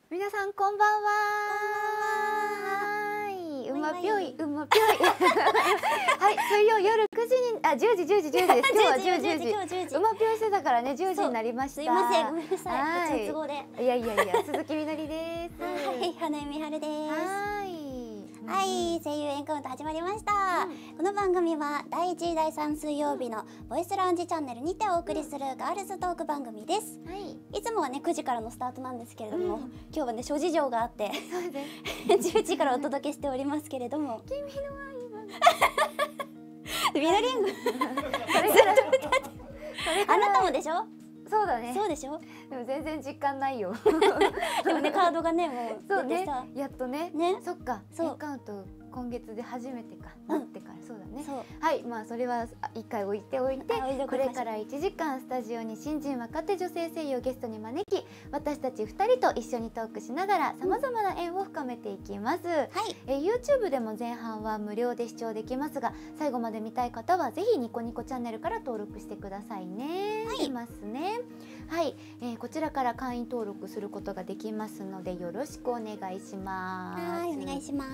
皆さんこんばんは。はい、うまぴょい、うまぴょい。はい、水曜夜9時に、あ、10時です。今日は10時。うまぴょいしてたからね、10時になりました。 すいません、ごめんなさい。都合で。 いや、鈴木みのりです。 はい、花江美晴です。はい、声優エンカウント始まりました。この番組は第1、第3水曜日のボイスラウンジチャンネルにてお送りするガールズトーク番組です。いつもはね9時からのスタートなんですけれども、今日はね諸事情があって10時からお届けしておりますけれども、君の愛はみのりんごあなたもでしょ。 そうだね。 そうでしょ。 でも全然実感ないよ。 でもねカードがねもう出てさ、 やっとね。そっか。エンカウント今月で初めてかなってから、そうだね。はい、まあそれは一回置いておいて、これから1時間スタジオに新人若手女性声優をゲストに招き、私たち2人と一緒にトークしながらさまざまな縁を深めていきます。YouTube でも前半は無料で視聴できますが、最後まで見たい方はぜひニコニコチャンネルから登録してくださいね。出ますね。はい、こちらから会員登録することができますのでよろしくお願いします。 はい、お願いします。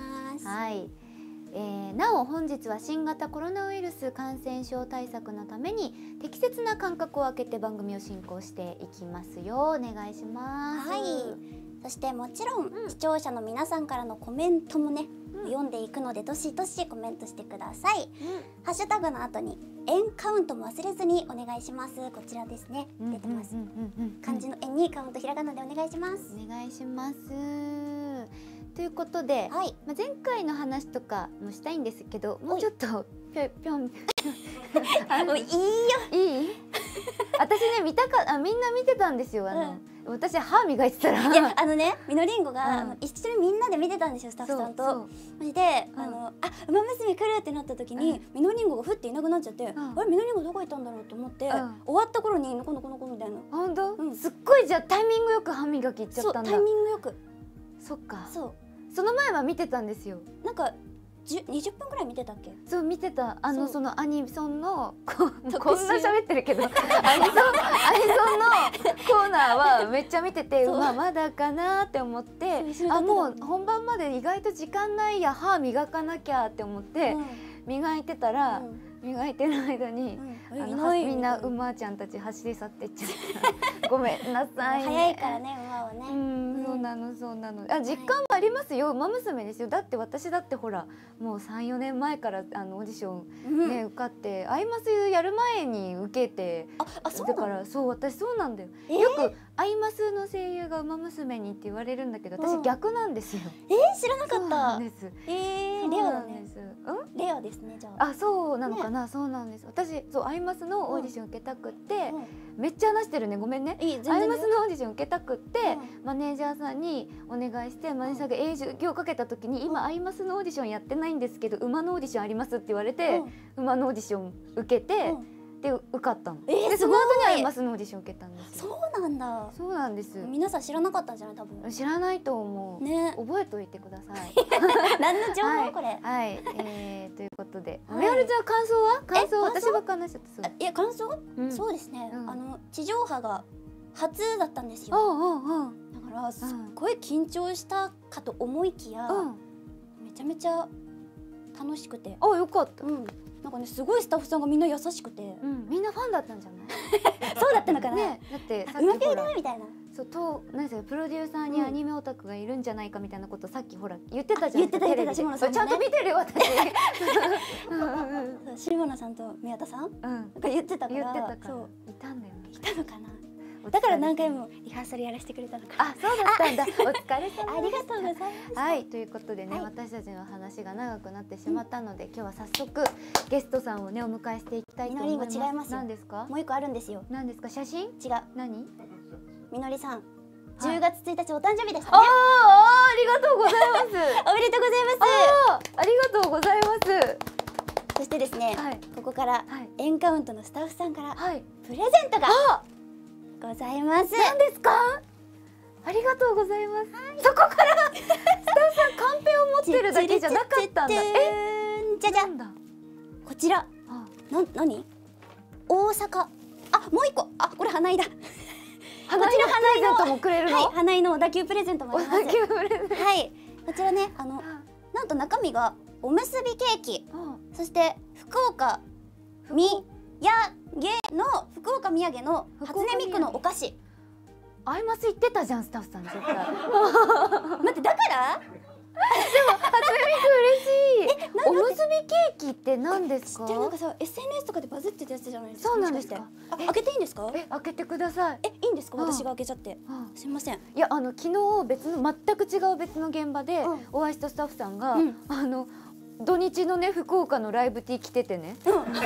はい。なお本日は新型コロナウイルス感染症対策のために適切な間隔を空けて番組を進行していきますよ。お願いします。 はい。そしてもちろん、視聴者の皆さんからのコメントもね、読んでいくのでどしどしコメントしてください。ハッシュタグの後にエンカウントも忘れずにお願いします。こちらですね。出てます。漢字のエンにカウントひらがなでお願いします。 お願いします。ということで、前回の話とかもしたいんですけど、もうちょっとぴょんもういいよ。いい？私ねみんな見てたんですよ。私歯磨いてたら、 いやみのりんごが一緒にみんなで見てたんですよ、スタッフさんと。それでウマ娘来るってなった時にみのりんごがふっていなくなっちゃって、あれみのりんごどこ行ったんだろうと思って終わった頃にのこのこのこみたいな。 本当？すっごいじゃあタイミングよく歯磨き行っちゃったんだ。 タイミングよく。 そっか。 そう。 その前は見てたんですよ。 なんか20分くらい見てたっけ？ そう見てた。そのアニソンのこんな喋ってるけどアニソンのコーナーはめっちゃ見てて、まだかなって思って、もう本番まで意外と時間ないや、歯磨かなきゃって思って磨いてたら、磨いてる間にみんな馬ちゃんたち走り去ってっちゃった。ごめんなさい。 早いからね、馬はね。 そうなの。実感はありますよ。馬娘ですよ。だって私だってほらもう3、4年前からオーディションね受かって、アイマスやる前に受けて、だからそう私そうなんだよ。よくアイマスの声優が馬娘にって言われるんだけど、私逆なんですよ。 知らなかった。レアだね。レアですね、じゃあ。 そうなのかな。そうなんです。私アイマスのオーディション受けたくって、めっちゃ話してるね、ごめんね。アイマスのオーディション受けたくってマネージャーさんにお願いして、マネージャーが営業をかけた時に、今アイマスのオーディションやってないんですけど馬のオーディションありますって言われて、馬のオーディション受けて、で受かったの。でその後にアイマスのオーディション受けたんですよ。 そうなんだ。 そうなんです。 皆さん知らなかったんじゃない？多分知らないと思う。ね、覚えておいてください。 何の情報これ？ はい、ということで、みはるちゃん感想は？感想私ばっか話しちゃった。 いや感想？そうですね。地上波が初だったんですよ。だからすっごい緊張したかと思いきや、めちゃめちゃ楽しくて。 よかった。 なんかね、すごいスタッフさんがみんな優しくて、 みんなファンだったんじゃない？ そうだったのかな。 だってうまぴょいだみたいな。 何ですか、プロデューサーにアニメオタクがいるんじゃないかみたいなことさっきほら言ってたじゃん。 言ってた下野さん。 ちゃんと見てるよ私。 下野さんと宮田さんが言ってたから。 そういたんだよね。 いたのかな。だから何回もリハーサルやらせてくれたのか。 そうだったんだ。お疲れ様。 ありがとうございます。 はい、ということでね、私たちの話が長くなってしまったので、今日は早速ゲストさんをねお迎えしていきたいと思います。 違いますよ。 何ですか？ もう一個あるんですよ。 何ですか？写真？ 違う。 何？ みのりさん、10月1日お誕生日でしたね。 ありがとうございます。 おめでとうございます。 ありがとうございます。 そしてですね、ここからエンカウントのスタッフさんからプレゼントがございます。 何ですか？ありがとうございます。そこからスタッフさんカンペを持ってるだけじゃなかったんだ。 じゃじゃん。こちら。何？大阪。もう一個。これ花井だ。 花井のプレゼントもくれるの？ はい、花井の小田急プレゼントもあります。 小田急プレゼント。 はい、こちらね、なんと中身がおむすびケーキ、そして福岡みやげの初音ミクのお菓子。 アイマス言ってたじゃん、スタッフさん絶対。待って、だから？ でも初音ミク嬉しい。おむすびケーキって何ですか？ なんかさ、SNS とかでバズってたやつじゃないですか。 そうなんですか。 開けていいんですか？ 開けてください。 いいんですか？私が開けちゃって。すみません。 いや、昨日全く違う別の現場でお会いしたスタッフさんが土日のね、福岡のライブ T 来ててね。じゃーん。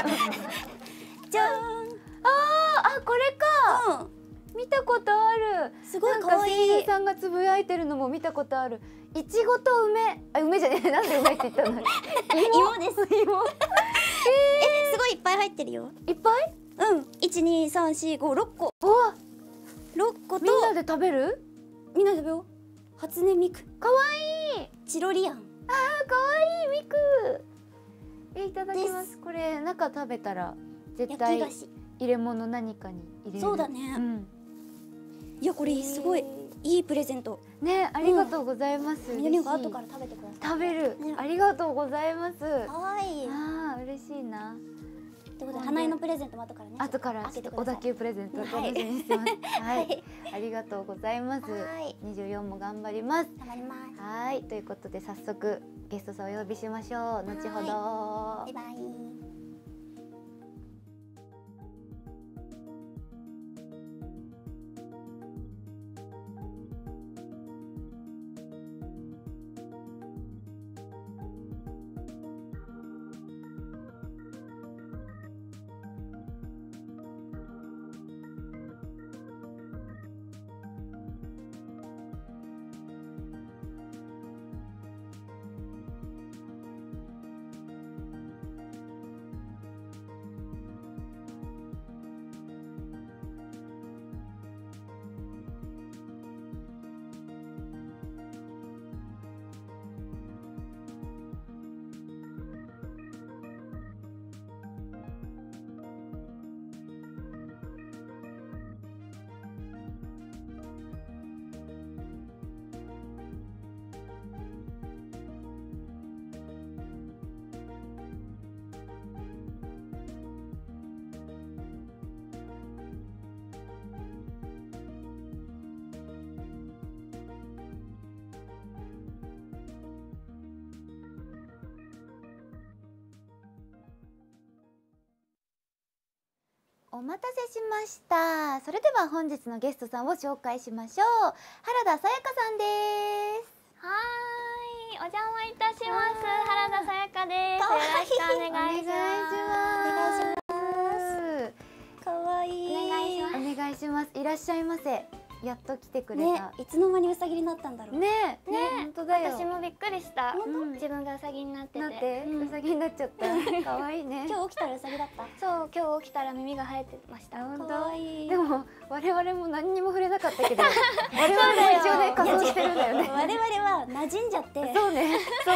これか。見たことある。 すごい可愛い。 声優さんがつぶやいてるのも見たことある。いちごと梅、梅じゃねえ、なんで梅って言ったの？ 芋です。 芋。 すごいいっぱい入ってるよ。 いっぱい？ うん。1、2、3、4、5、6個。6個と。 みんなで食べる？ みんなで食べよう。初音ミク。 可愛い。 チロリアン。 可愛いミク。いただきます。これ中食べたら絶対入れ物何かに入れる。 そうだね。いや、これすごいいいプレゼント。 ね、ありがとうございます。 みのりんが後から食べてください。 食べる。ありがとうございます。 はい。 嬉しいな。 ということで、花江のプレゼントも後からね。 後から小田急プレゼント楽しみにしてます。はい。ありがとうございます。24も頑張ります。 頑張ります。 はい。ということで早速ゲストさんお呼びしましょう。後ほど。 バイバイ。お待たせしました。それでは本日のゲストさんを紹介しましょう。原田さやかさんです。 はーい、お邪魔いたします。原田さやかです。よろしくお願いします。 かわいい。 お願いします。 お願いします。いらっしゃいませ。やっと来てくれた。 いつの間にウサギになったんだろう。 ね、本当だよ。 私もびっくりした。自分がウサギになってて。ウサギになっちゃった。可愛いね。 今日起きたらウサギだった。 そう、今日起きたら耳が生えてました。 本当。でも我々も何にも触れなかったけど、我々も一応ね仮装してるんだよね。 我々は馴染んじゃって。 そうね。そう。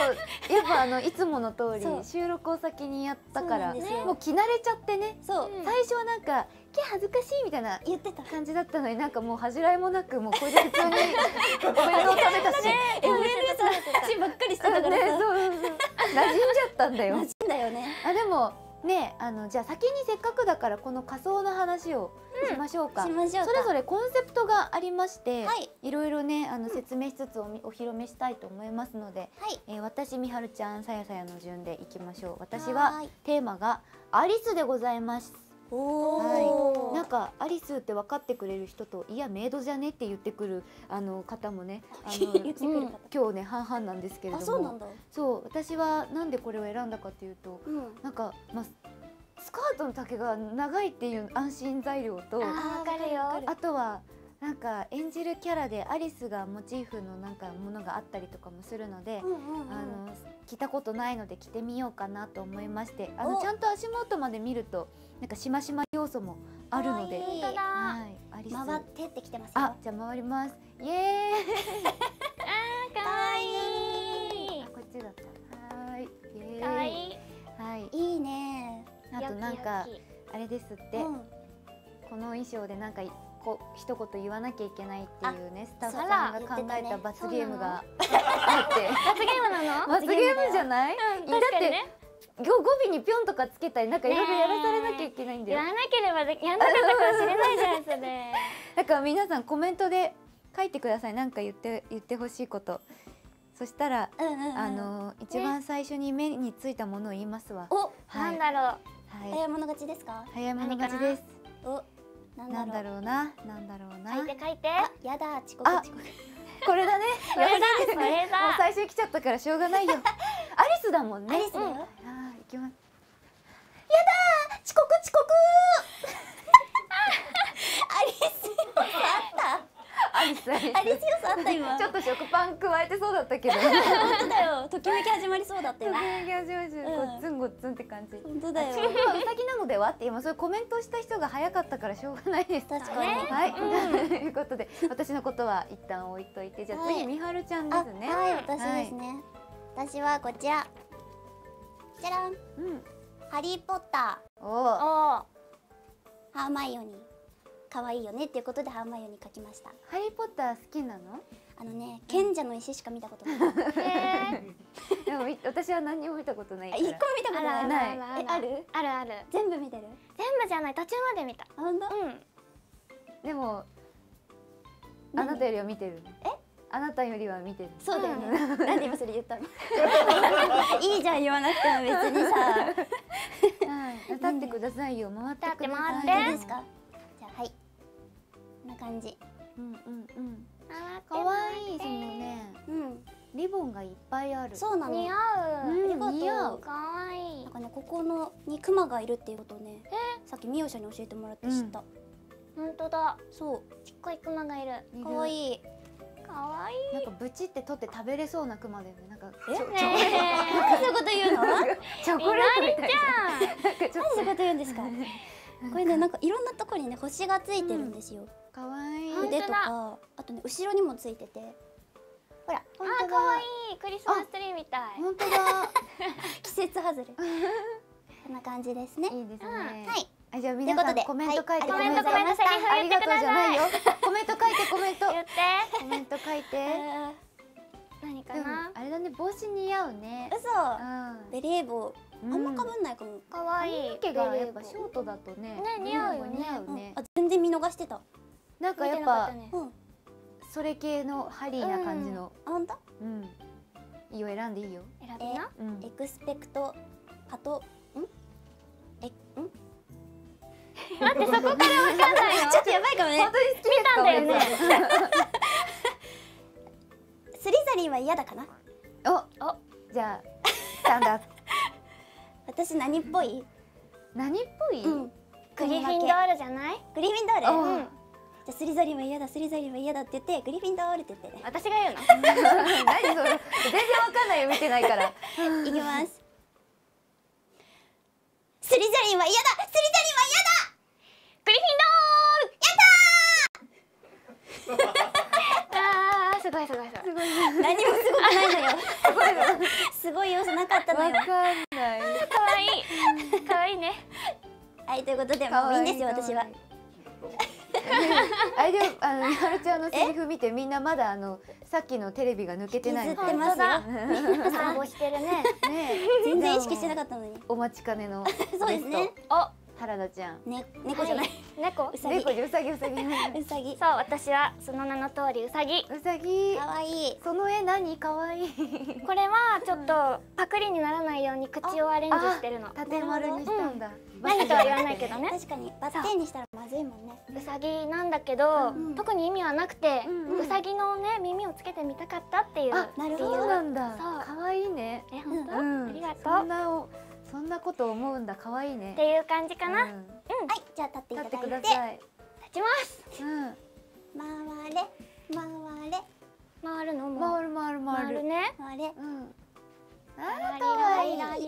やっぱいつもの通り収録を先にやったからもう着慣れちゃってね。そう。最初はなんか恥ずかしいみたいな言ってた感じだったのに、なんかもう恥じらいもなく、もうこれで普通にお弁当食べたし、 話ばっかりしてたからさ、馴染んじゃったんだよ。 馴染んだよね。 でもね、じゃあ先にせっかくだからこの仮装の話をしましょうか。それぞれコンセプトがありまして、いろいろね説明しつつお披露目したいと思いますので、私みはるちゃん、さやさやの順でいきましょう。私はテーマがアリスでございます。はい、なんかアリスって分かってくれる人と、いやメイドじゃねって言ってくる方もね、今日ね半々なんですけれども、そう私はなんでこれを選んだかっていうと、なんかスカートの丈が長いっていう安心材料と、あとはなんか演じるキャラでアリスがモチーフのなんかものがあったりとかもするので、着たことないので着てみようかなと思いまして、ちゃんと足元まで見るとなんかしましま要素もあるので、 アリス回ってってきてますよ。 じゃあ回ります。イエーイ。 かわいい。 こっちだった。はい。 かわいい。 はい。 いいね。 あとなんかあれですって。この衣装でなんか一言言わなきゃいけないっていうね、スタッフさんが考えた罰ゲームがあって。罰ゲームなの？ 罰ゲームじゃない？だって語尾にぴょんとかつけたりなんかいろいろやらされなきゃいけないんだよ。 やらなければやんなかったかもしれないじゃんそれ。 だから皆さんコメントで書いてください。なんか言ってほしいこと。そしたら一番最初に目についたものを言いますわ。 お、 なんだろう。 早い者勝ちですか？ 早い者勝ちです。 お、 なんだろうな。 書いて書いて。 やだ、遅刻。 これだね。 それだ。もう最初に来ちゃったからしょうがないよ。アリスだもんね。 アリスだよ。 行きます。やだー、遅刻。 アリス要素あった。 アリス要素あった今。 ちょっと食パン加えてそうだったけど。 本当だよ。ときめき始まりそうだったよ。 ときめき始まりそう。ごっつんごっつんって感じ。 本当だよ。 次はウサギなのではって今そういうコメントした人が早かったからしょうがないです。 確かに。 はい。ということで私のことは一旦置いといて、じゃあ次みはるちゃんですね。 はい、私ですね。私はこちら。じゃらん。ハリーポッター。 おお。 ハーマイオニー。可愛いよねっていうことでハーマイオニー書きました。 ハリーポッター好きなの？ 賢者の石しか見たことない。 でも私は何にも見たことないから。 一個も見たことない。ある？ ある。 全部見てる？ 全部じゃない、途中まで見た。 本当？ でもあなたよりは見てる。あなたよりは見てる。 そうだよね。なんで今それ言ったの？いいじゃん言わなくても別にさ。 立ってくださいよ。回ってください。 回って。ですか？じゃあはい。こんな感じ。 可愛いそのね。リボンがいっぱいある。 そうなの。 似合う。 似合う。 可愛い。 なんかね、ここのにクマがいるっていうことをね、さっきミオシャに教えてもらって知った。 本当だ。 そう。 ちっこいクマがいる。 可愛い。 可愛い。 なんかブチって取って食べれそうなクマだよね。なんかそういうこと言うの？ チョコレートみたいな。なんでそういうこと言うんですか？これね、なんかいろんなところにね星がついてるんですよ。 可愛い。 腕とか、あとね後ろにもついてて。ほら、 あ、可愛い。クリスマスツリーみたい。 本当だ。 季節外れ。こんな感じですね。 いいですね。 はい。 じゃあ皆さんコメント書いて。 コメントセリフ言ってください。 ありがとうじゃないよ。コメント書いてコメント。 言って。 コメント書いて。 何かな。 あれだね、帽子似合うね。 嘘。ベレー帽。あんまかぶんないかも。 可愛い。 毛がやっぱショートだとね。 ね、似合うよね。 似合うね。 あ、全然見逃してた。 なんかやっぱそれ系のハリーな感じの。 あんた？ いいよ、選んでいいよ。 選びな。 エクスペクトパト待って、そこからわかんないの？ ちょっとやばいかもね。 本当に好き見たんだよね。 スリザリンは嫌だかな。 お、じゃあスタンダー。 私何っぽい？ 何っぽい？ グリフィンドールじゃない？ グリフィンドール？じゃあスリザリンは嫌だ、スリザリンは嫌だって言ってグリフィンドールって言ってね。 私が言うの？ 何それ？全然わかんないよ、見てないから。 いきます。スリザリンは嫌だ、スリザリンは嫌だ。 グリフィンドール。やったー。あー、すごい。 何もすごくないのよ。すごい要素なかったのよ。 わかんない。 可愛いね。 はい、ということでもういいんですよ、私は。 あれでみはるちゃんのセリフ見てみんなまださっきのテレビが抜けてない。 引きずってますよ。 散歩してるね。 全然意識してなかったのに。 お待ちかねの。 そうですね。 原田ちゃん。 猫じゃない。 猫。 うさぎ。 うさぎ。 うさぎ。 そう、私はその名の通りうさぎ。 うさぎ。 可愛い。 その絵何？可愛い。 これはちょっとパクリにならないように口をアレンジしてるの。 縦丸にしたんだ。 何とは言わないけどね。 確かにバッテンにしたらまずいもんね。 うさぎなんだけど、特に意味はなくて、うさぎのね耳をつけてみたかったっていう。 なるほど。 そうなんだ。可愛いね。 本当？ありがとう。 そんなこと思うんだ。可愛いね。 っていう感じかな。 はい、じゃあ立っていただいて。 立ってください。 立ちます。 回れ。 回るの？ 回るね。 回れ。 あら可愛い。 あら可愛い。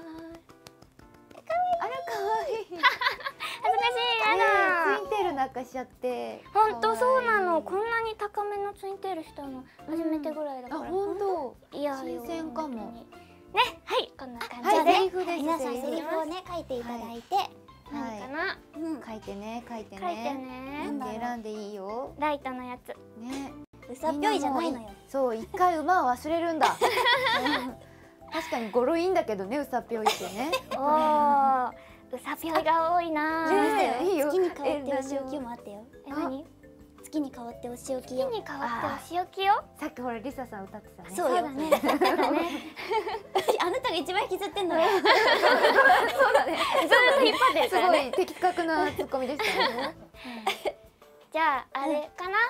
恥ずかしい。やだ。 ツインテールなんかしちゃって。 本当そうなの。こんなに高めのツインテールしたの初めてぐらいだから。 本当。 いや新鮮かも。 ね、はい、こんな感じで。 皆さんセリフをね書いていただいて、 何かな。 書いてね、書いて書いてね。 ね。 選んでいいよ。 ライトのやつ。 ね。 うさっぴょいじゃないのよ。 そう、一回馬は忘れるんだ。確かに語呂いいんだけどね、うさっぴょいってね。 おお、うさぴょいが多いな。 いいよ。 月に変わってお仕置きもあったよ。 何？ 月に変わってお仕置きよ。 月に変わってお仕置きよ。 さっきほらリサさん歌ってたね。 そうよ。 だね。だね。 あなたが一番引きずってんのよ。 そうだね。 ずっと引っ張ってるすからね。 ごい的確なツッコミでしたね。 じゃああれかな。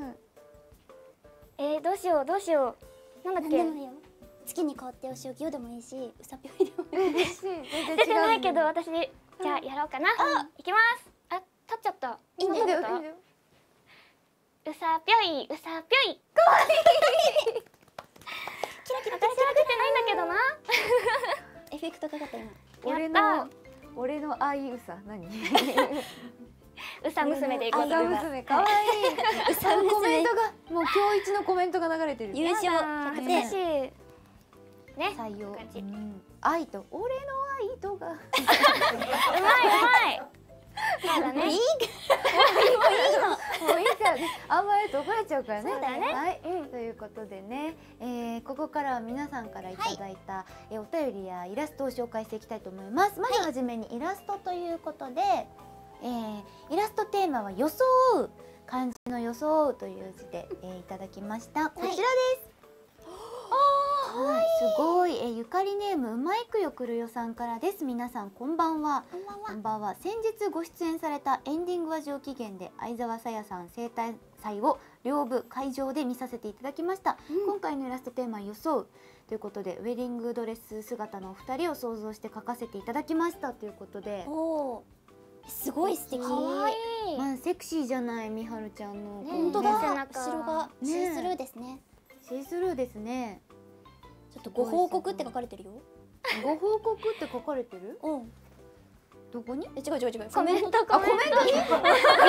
どうしようどうしよう。なんだっけ。 何でもいいよ。月に変わってお仕置きよでもいいし、うさぴょいでもいいし。 出てないけど私じゃあやろうかな。いきます。あ、立っちゃった。 いいんだよ。 うさぴょい、うさぴょい。 かわいい。 キラキラ。私は出てないんだけどな。 エフェクトかかった今。 俺の愛うさ何？ うさ娘でいこうと思います。 娘かわいい。うさコメントがもう今日一のコメントが流れてる。 優勝恥ずかしい。ね。 採用。愛と俺の愛とが。うまいうまい。そうだね。 いい。もういいの。 もういいからね。あんまりと怒られちゃうからね。 そうだね。 はい。ということでね、ここからは皆さんからいただいたお便りやイラストを紹介していきたいと思います。まずはじめにイラストということで、イラストテーマは装う、漢字の装うという字でいただきました。こちらです。はい、すごい、ゆかりネームうまいくよくるよさんからです。皆さんこんばんは。こんばんは。先日ご出演されたエンディングは上機嫌で相沢さやさん生誕祭を両部会場で見させていただきました。今回のイラストテーマは装うということで、ウェディングドレス姿のお二人を想像して描かせていただきましたということで。 おー、すごい素敵。 可愛い。 まあセクシーじゃない、みはるちゃんの。 本当だ。 背中後ろがシースルーですね。 シースルーですね。 ちょっとご報告って書かれてるよ。 ご報告って書かれてる？ うん。 どこに？ 違う違う違う。 コメントコメントに。 みのりさん、今日コメント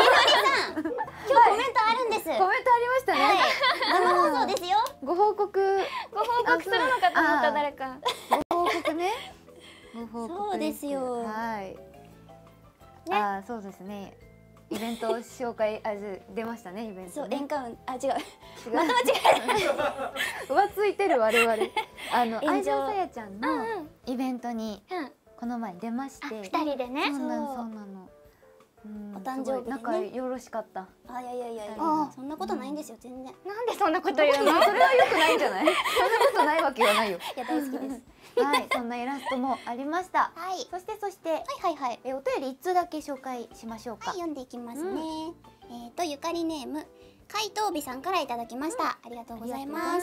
あるんです。 コメントありましたね。 生放送ですよ。 ご報告するのかと思った誰か。 ご報告ね。ご報告。 そうですよ。 はい。そうですね。イベント紹介出ましたね、イベント。 そう、エンカウン違う。 また間違えた。浮ついてる我々。相沢さやちゃんのイベントにこの前出まして。 二人でね。 そうなの。 お誕生日でね。 仲よろしかった。 いや、そんなことないんですよ、全然。 なんでそんなこと言うの？ それは良くないんじゃない？そんなことないわけはないよ。 いや、大好きです。 はい、そんなイラストもありました。 はい。 そしてお便り1通だけ紹介しましょうか。 はい、読んでいきますね。ゆかりネーム怪盗美さんからいただきました。ありがとうございます。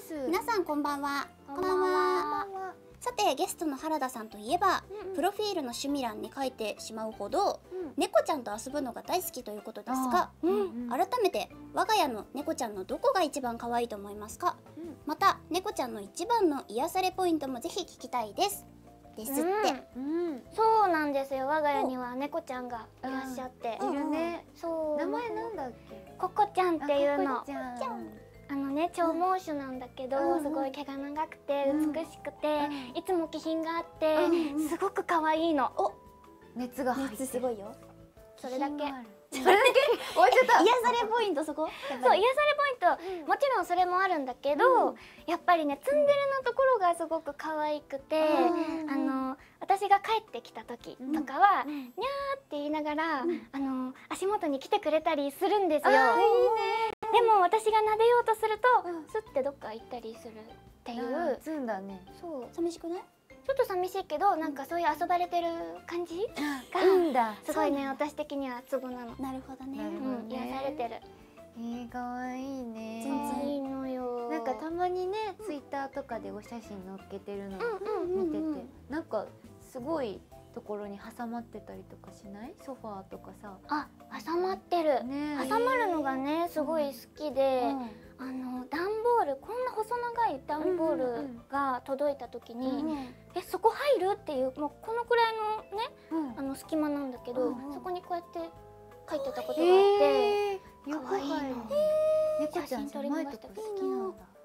皆さんこんばんは。こんばんは。さて、ゲストの原田さんといえば、プロフィールの趣味欄に書いてしまうほど猫ちゃんと遊ぶのが大好きということですが、改めて我が家の猫ちゃんのどこが一番可愛いと思いますか？また猫ちゃんの一番の癒されポイントもぜひ聞きたいですって。 そうなんですよ。我が家には猫ちゃんがいらっしゃって。 いるね。 そう。 名前なんだっけ？ ココちゃんっていうの。長毛種なんだけど、すごい毛が長くて美しくて、いつも気品があって、すごく可愛いの。 熱が入って。 熱すごいよ。 それだけ。 それだけ終わっちゃった。 癒されポイントそこ？ そう、癒されポイント、もちろんそれもあるんだけど、やっぱりね、ツンデレのところがすごく可愛くて、私が帰ってきた時とかはにゃーって言いながら足元に来てくれたりするんですよ。でも私が撫でようとするとスッてどっか行ったりするっていう。 ツンだね。 そう。 寂しくない？ ちょっと寂しいけど、なんかそういう遊ばれてる感じがすごいね、私的にはツボなの。 なるほどね。 癒されてる。 可愛いね。 全然いいのよ。 なんかたまにね、ツイッターとかでお写真載っけてるの見てて、なんかすごいところに挟まってたりとかしない？ソファーとかさ。 挟まってる。挟まるのがね、すごい好きで、段ボール、こんな細長い段ボールが届いた時に、そこ入るっていう、もうこのくらいのね、隙間なんだけど、そこにこうやって書いてたことがあって、可愛いの。 猫ちゃん狭いとこ好きなんだ。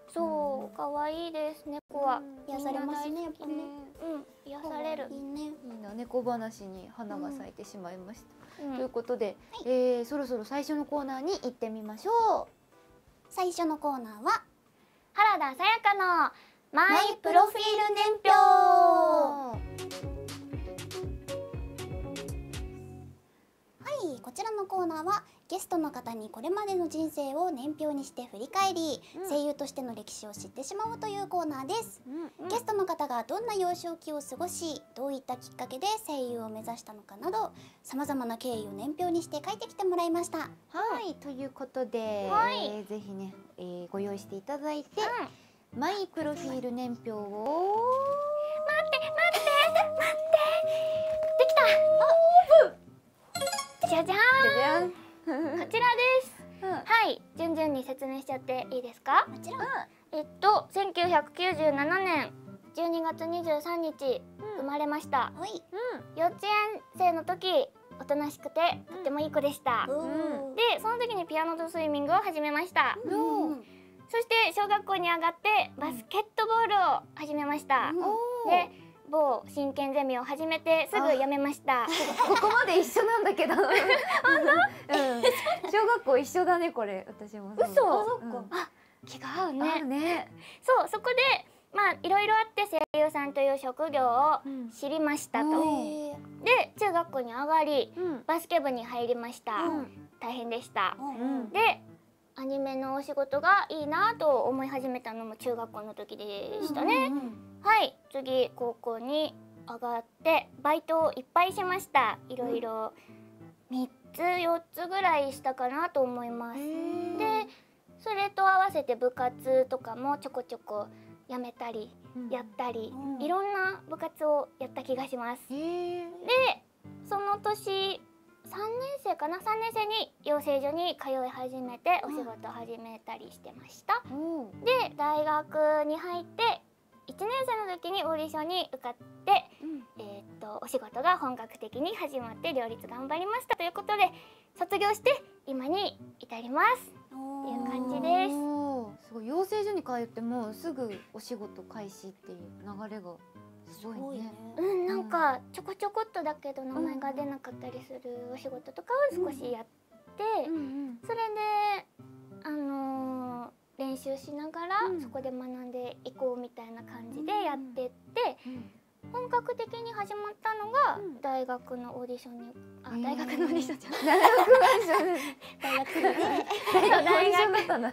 そう、可愛いです。猫は癒されますね、やっぱね。 癒される。 いいね。 いいな、猫話に花が咲いてしまいました。ということで、そろそろ最初のコーナーに行ってみましょう。 最初のコーナーは原田さやかのマイプロフィール年表。 はい、こちらのコーナーはゲストの方にこれまでの人生を年表にして振り返り、声優としての歴史を知ってしまおうというコーナーです。ゲストの方がどんな幼少期を過ごし、どういったきっかけで声優を目指したのかなど、さまざまな経緯を年表にして書いてきてもらいました。 はい、ということで、ぜひね、ご用意していただいて、マイプロフィール年表を待ってできた。じゃじゃーん。こちらです。はい、順々に説明しちゃっていいですか？ もちろん。 1997年12月23日生まれました。幼稚園生の時、おとなしくてとってもいい子でした。で、その時にピアノとスイミングを始めました。そして小学校に上がってバスケットボールを始めました。で、某真剣ゼミを始めてすぐ辞めました。 ここまで一緒なんだけど。本当？小学校一緒だね、これ。私も。 嘘？あ、気が合うね。そう、そこでまあいろいろあって声優さんという職業を知りましたと。で、中学校に上がりバスケ部に入りました。大変でした。で、アニメのお仕事がいいなと思い始めたのも中学校の時でしたね。はい、次高校に上がってバイトをいっぱいしました。いろいろ3つ4つぐらいしたかなと思います。で、それと合わせて部活とかもちょこちょこやめたりやったり、いろんな部活をやった気がします。で、その年3年生かな、3年生に養成所に通い始めてお仕事始めたりしてました。で、大学に入って1年生の時にオーディションに受かって、お仕事が本格的に始まって両立頑張りましたということで、卒業して今に至りますっていう感じです。 すごい、養成所に通ってもうすぐお仕事開始っていう流れがすごいね。 なんかちょこちょこっとだけど名前が出なかったりするお仕事とかを少しやって、それで練習しながらそこで学んでいこうみたいな感じでやってって、本格的に始まったのが大学のオーディションに、大学のオーディションじゃない、大学で大学だったな。や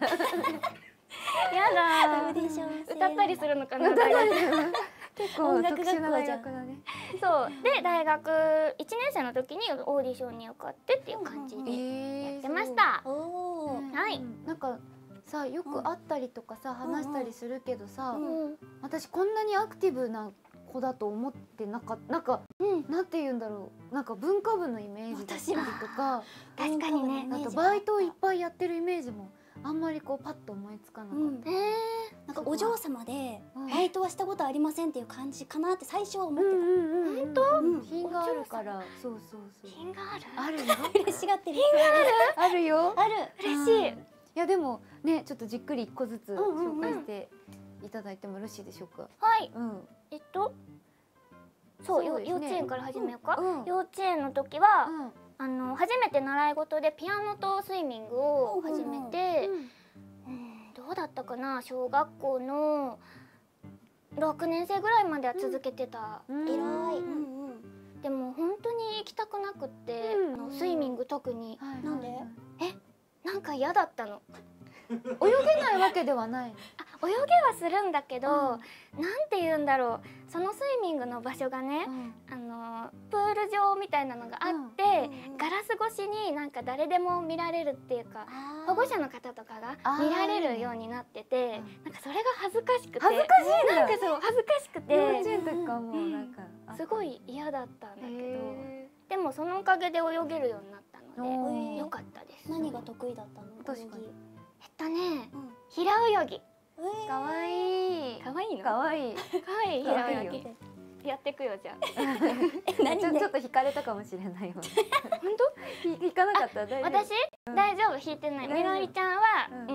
だ、歌ったりするのかな。 結構特殊な大学だね。 そうで、大学1年生の時にオーディションに受かってっていう感じでやってました。はい。 なんかさ、よく会ったりとかさ、話したりするけどさ、私こんなにアクティブな子だと思ってなかった。なんかなんて言うんだろう、なんか文化部のイメージだったりとか、 確かにね、 あとバイトをいっぱいやってるイメージもあんまりこうパッと思いつかなかった。 なんかお嬢様でバイトはしたことありませんっていう感じかなって最初は思ってた。 本当？品があるから、そうそうそう。 品がある？ あるよ。 嬉しがってる。 品があるよ。 ある。 嬉しい。 いやでもね、ちょっとじっくり一個ずつ紹介していただいてもよろしいでしょうか。 はい。そう、幼稚園から始めようか。幼稚園の時は初めて習い事でピアノとスイミングを始めて、どうだったかな、小学校の6年生ぐらいまでは続けてた。 偉い。 でも本当に行きたくなくって、スイミング特に。 なんで？ なんか嫌だったの。 泳げないわけではない。 泳げはするんだけど、なんて言うんだろう、そのスイミングの場所がね、プール場みたいなのがあって、ガラス越しになんか誰でも見られるっていうか、保護者の方とかが見られるようになってて、なんかそれが恥ずかしくて、 恥ずかしいんだ。 なんかそう恥ずかしくて、 幼稚園とかもなんかすごい嫌だったんだけど、でもそのおかげで泳げるようになったので良かったです。 何が得意だったの？ 確かに。 平泳ぎ。 かわいい。 かわいいの？ かわいい。 かわいい平泳ぎ。やってくよじゃあ。 ちょっと引かれたかもしれないわ。本当？引かなかった？ 私大丈夫、引いてない。みのりちゃんは大丈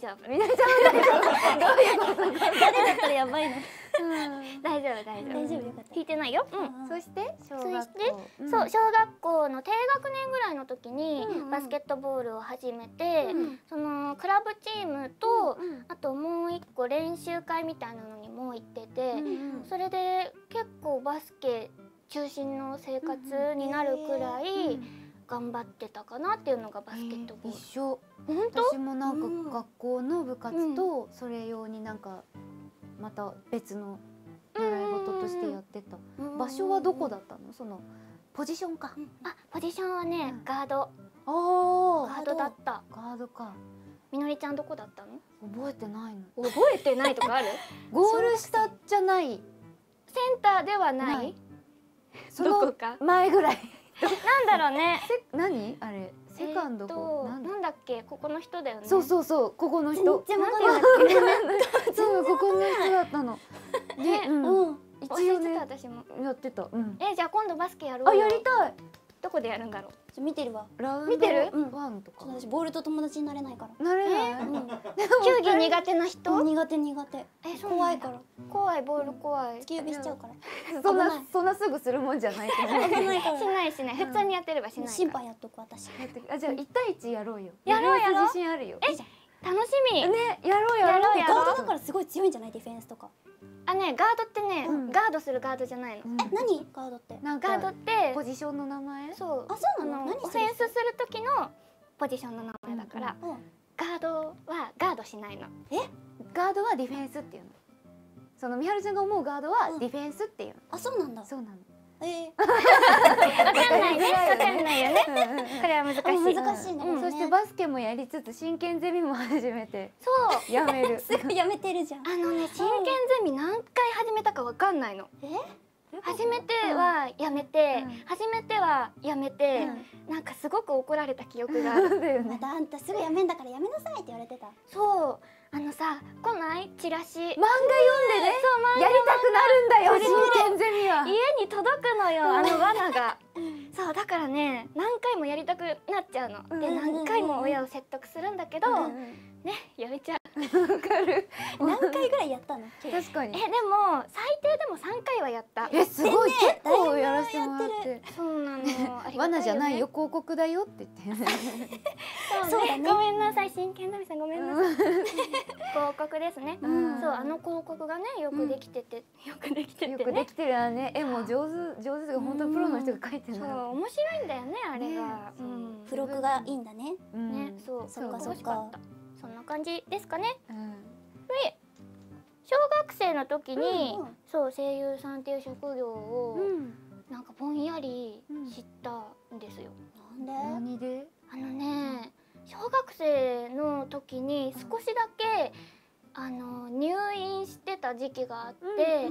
丈夫。 みなりちゃんどういうこと？ 誰だったらやばいの。 大丈夫大丈夫。 大丈夫よかった。 引いてないよ。 そして小学校。 そう小学校の低学年ぐらいの時にバスケットボールを始めて、そのクラブチームとあともう一個練習会みたいなのにも行ってて、それで結構バスケ中心の生活になるくらい頑張ってたかなっていうのがバスケットボール。 一緒。 本当？ 私もなんか学校の部活とそれ用になんかまた別の習い事としてやってた。場所はどこだったの？そのポジションか。 あ、ポジションはね、ガード。 ああ、 ガードだった。 ガードか。 みのりちゃんどこだったの？ 覚えてないの。 覚えてないとかある？ ゴール下じゃない。 センターではない。 その前ぐらい。 なんだろうね。 何あれ？セカンドなんだっけ、ここの人だよね。 そうそうそう、ここの人。 全然わかんない。 そう、ここの人だったの。ね、 一応ね、私もやってた。 じゃあ今度バスケやろうよ。 あ、やりたい。 どこでやるんだろう。 見てるわ。 見てる？ ワンとか。 私ボールと友達になれないから。 なれない。 球技苦手な人？ 苦手苦手。怖いから。 怖い、ボール怖い。 突き指しちゃうから。 そんなすぐするもんじゃないと思う。 危ないから。 しないしない。普通にやってればしない。 審判やっとく私。 あ、じゃあ1対1やろうよ。 やろうやろう。 自信あるよ。 楽しみ。 ね、やろうやろう。 ガードだからすごい強いんじゃない？ディフェンスとか。 あ、ね、ガードってね、ガードするガードじゃないの。 何？ガードって。 ガードってポジションの名前？ そう。 あ、そうなの？ オフェンスする時のポジションの名前だから、ガードはガードしないの。 ガードはディフェンスっていうの。そのみはるちゃんが思うガードはディフェンスっていうの。 あ、そうなんだ。 そうなの。 わかんないね。わかんないよね。これは難しい。 難しいね。 そしてバスケもやりつつ真剣ゼミも始めて。 そう。 やめる。 すぐやめてるじゃん。 真剣ゼミ何回始めたかわかんないの。初めてはやめて、初めてはやめて、なんかすごく怒られた記憶がある。 またあんたすぐやめんだからやめなさいって言われてた。 そう。さ、来ないチラシ。漫画読んでね。そう、やりたくなるんだよ。真剣ゼミは。 家に届くのよ、罠が。そう、だからね、何回もやりたくなっちゃうの。で、何回も親を説得するんだけど、ね、やめちゃう。 わかる。 何回ぐらいやったの？ 確かに。 でも最低でも3回はやった。 すごい、結構やらせてもらって。 そうなの。 罠じゃないよ、広告だよって言って。 そうだね。ごめんなさい、真剣ゼミさんごめんなさい。広告ですね。そう、広告がね、よくできてて、よくできてるわね。絵も上手が本当にプロの人が描いてる。 そう、面白いんだよね、あれが。 付録がいいんだね。 ね、そう、 そっかそっか。 そんな感じですかね。で、小学生の時に、そう声優さんっていう職業をなんかぼんやり知ったんですよ。 何で？ 小学生の時に少しだけ入院してた時期があって、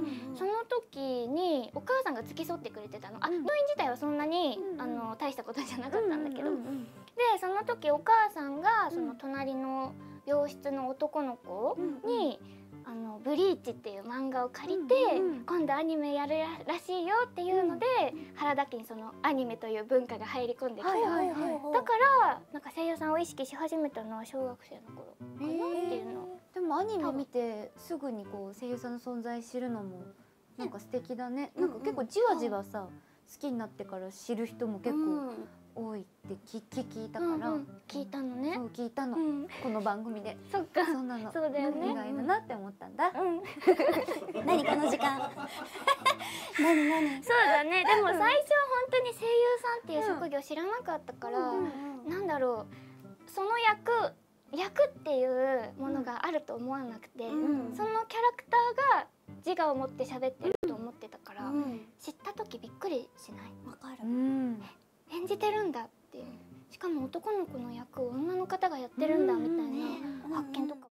その時にお母さんが付き添ってくれてたの。入院自体はそんなに大したことじゃなかったんだけど、でその時お母さんがその隣の病室の男の子にブリーチっていう漫画を借りて、今度アニメやるらしいよっていうので、原田家にそのアニメという文化が入り込んできて、だからなんか声優さんを意識し始めたのは小学生の頃かなっていうの。 でもアニメ見てすぐにこう声優さんの存在知るのもなんか素敵だね。なんか結構じわじわさ好きになってから知る人も結構多いって聞いたから、 聞いたのね。 そう聞いたの、この番組で。 そっか、 そうなの。 そうだよね。 意外だなって思ったんだ。 何この時間。何。 そうだね。でも最初は本当に声優さんっていう職業知らなかったから、なんだろう、その役っていうものがあると思わなくて、そのキャラクターが自我を持って喋ってると思ってたから、知った時びっくりしない？ わかる。 演じてるんだって、しかも男の子の役を女の方がやってるんだみたいな発見とか